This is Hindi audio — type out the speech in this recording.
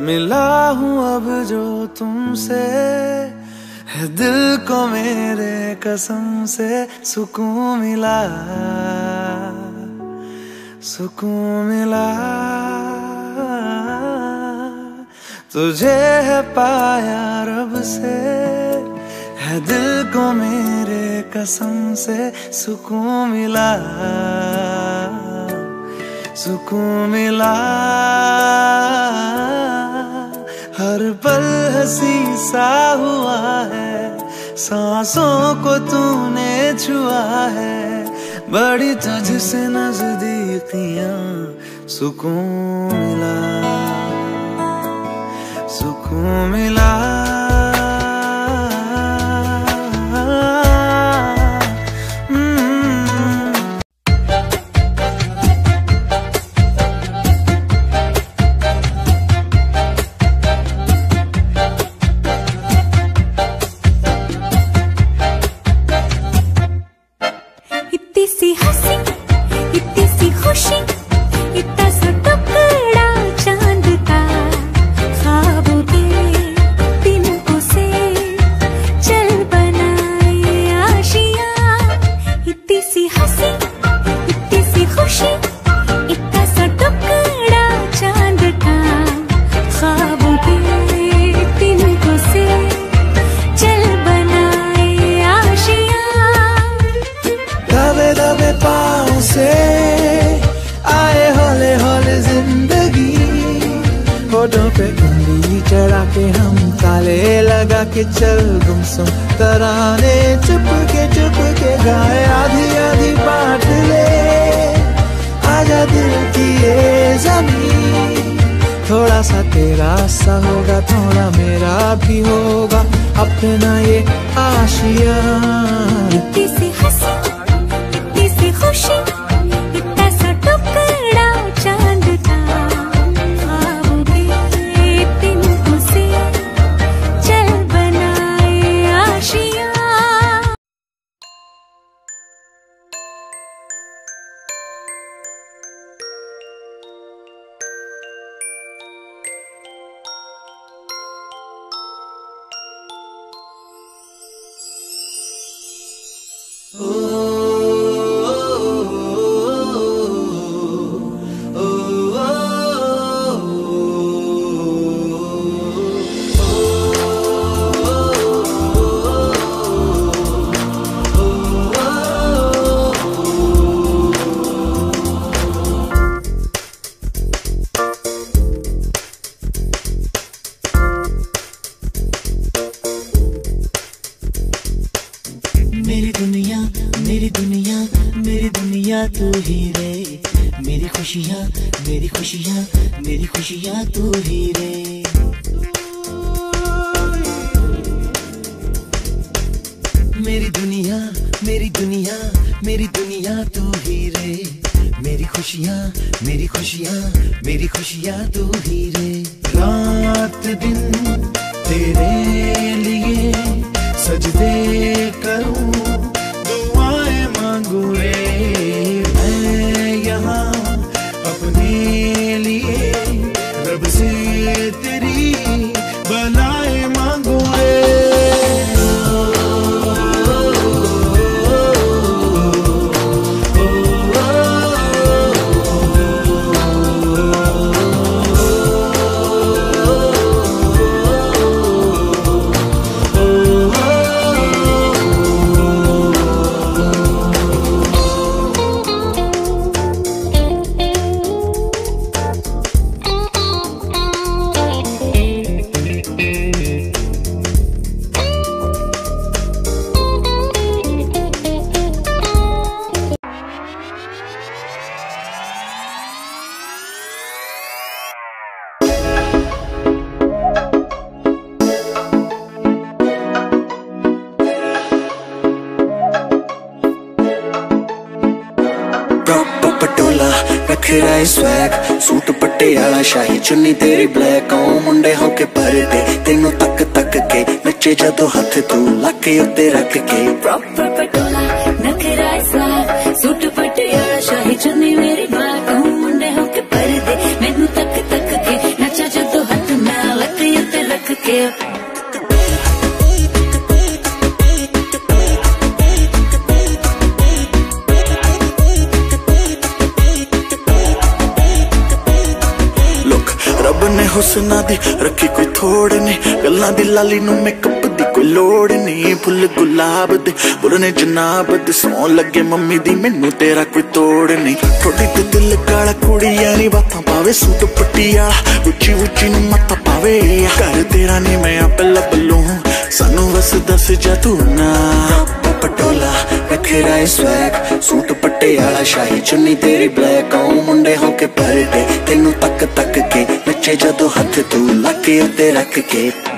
मिला हूँ अब जो तुमसे, है दिल को मेरे कसम से सुकून मिला, सुकून मिला। तुझे है पाया रब से, है दिल को मेरे कसम से सुकून मिला, सुकून मिला। हर पल हंसी सा हुआ है, सांसों को तूने छुआ है, बड़ी तुझसे नजदीकियां, सुकून मिला, सुकून मिला। इतनी सी हंसी, इतनी सी खुशी, इतना सा टुकड़ा चांद का, ख्वाबों के तिनकों से चल बनाए आशियां। इतनी सी हंसी, इतनी सी खुशी, इतना सा टुकड़ा चांद का, ख्वाबों के तिनकों से चल बनाए आशियां। दबे दबे पाँव से आए हौले हौले जिंदगी, होठों पे उंगली चढ़ा के हम ताले लगा के चल गुमसुम तराने चुप के गाए। आधी आधी बांट ले आजा दिल की ये ज़मीं, थोड़ा सा तेरा सा होगा, थोड़ा मेरा भी होगा अपना ये आशिया। इतनी सी हंसी, इतनी सी खुशी, इतना सा टुकड़ा चांद का, ख्वाबों के तिनकों से चल बनाए आशियां। मेरी दुनिया, मेरी दुनिया तू ही रे, मेरी खुशियाँ, मेरी खुशियाँ, मेरी खुशियाँ तू ही रे। मेरी दुनिया, मेरी दुनिया, मेरी दुनिया तू ही रे, मेरी खुशियाँ, मेरी खुशियाँ, मेरी खुशियाँ तू ही रे। रात दिन तेरे लिए सजदे करूं, दुआएं मांगू रे मैं यहाँ अपने लिए, रब से तेरी बलाएं मांगू रे। नखरा स्वैग सूट पट्टे वाला शाही चुन्नी तेरी ब्लैक ओ मुंडे होके भरदे तेनू तक तक के नचे जदों हथ तू लके उत्ते रख के प्रॉपर पटोला नखरा स्वैग सूट पट्टे वाला शाही चुन्नी मेरी ब्लैक ओ मुंडे होके भरदे मैनू तक तक के नचा जदों हथ मैं रब ने हुस्ना दी रखी कोई थोड़ नहीं, गल्लां दी लाली नूं मेकअप दी कोई लोड़ नहीं। फुल गुलाब दे बुरने जनाब दे सौ लगे मम्मी दी मैनू तेरा कोई तोड़ नहीं। थोड़ी ते दिल काला कुड़ियां नी बातां पावे, सूट पट्टियाला उची उची नूं मत्था पावे। घर तेरा नहीं मैं आपे लब लूं, सानू बस दस जा तू ना। पटोला नखरा स्वैग, सूट पटियाला शाही चुन्नी तेरी ब्लैक, आऊं मुंडे होके परदे तेनू तक तक के नचे जदों हथ तू लक उत्ते रख के।